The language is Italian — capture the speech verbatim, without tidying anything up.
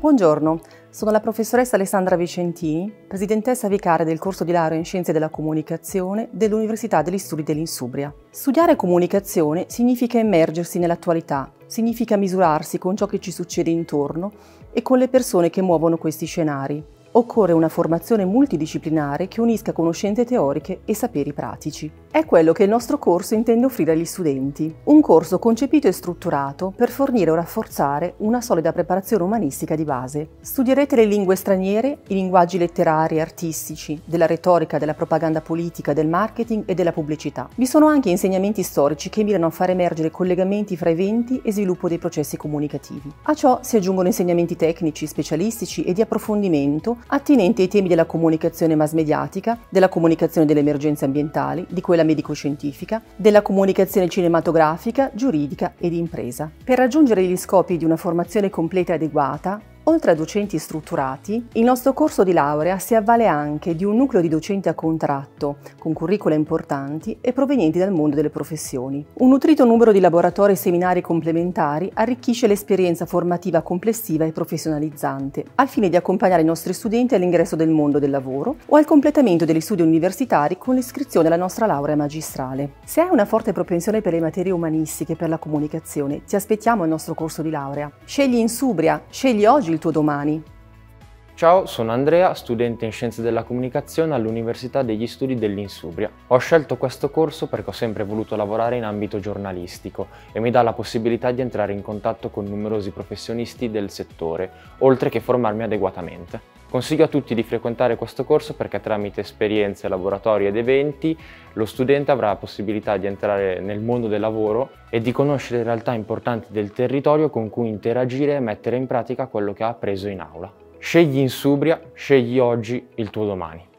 Buongiorno, sono la professoressa Alessandra Vicentini, presidentessa vicaria del corso di laurea in Scienze della Comunicazione dell'Università degli Studi dell'Insubria. Studiare comunicazione significa immergersi nell'attualità, significa misurarsi con ciò che ci succede intorno e con le persone che muovono questi scenari. Occorre una formazione multidisciplinare che unisca conoscenze teoriche e saperi pratici. È quello che il nostro corso intende offrire agli studenti. Un corso concepito e strutturato per fornire o rafforzare una solida preparazione umanistica di base. Studierete le lingue straniere, i linguaggi letterari e artistici, della retorica, della propaganda politica, del marketing e della pubblicità. Vi sono anche insegnamenti storici che mirano a far emergere collegamenti fra eventi e sviluppo dei processi comunicativi. A ciò si aggiungono insegnamenti tecnici, specialistici e di approfondimento attinenti ai temi della comunicazione mass mediatica, della comunicazione delle emergenze ambientali, di quella medico-scientifica, della comunicazione cinematografica, giuridica e di impresa. Per raggiungere gli scopi di una formazione completa e adeguata, oltre a docenti strutturati, il nostro corso di laurea si avvale anche di un nucleo di docenti a contratto, con curricula importanti e provenienti dal mondo delle professioni. Un nutrito numero di laboratori e seminari complementari arricchisce l'esperienza formativa complessiva e professionalizzante, al fine di accompagnare i nostri studenti all'ingresso del mondo del lavoro o al completamento degli studi universitari con l'iscrizione alla nostra laurea magistrale. Se hai una forte propensione per le materie umanistiche e per la comunicazione, ti aspettiamo al nostro corso di laurea. Scegli Insubria, scegli oggi il tuo domani. Ciao, sono Andrea, studente in Scienze della Comunicazione all'Università degli Studi dell'Insubria. Ho scelto questo corso perché ho sempre voluto lavorare in ambito giornalistico e mi dà la possibilità di entrare in contatto con numerosi professionisti del settore, oltre che formarmi adeguatamente. Consiglio a tutti di frequentare questo corso perché tramite esperienze, laboratori ed eventi lo studente avrà la possibilità di entrare nel mondo del lavoro e di conoscere realtà importanti del territorio con cui interagire e mettere in pratica quello che ha appreso in aula. Scegli Insubria, scegli oggi il tuo domani.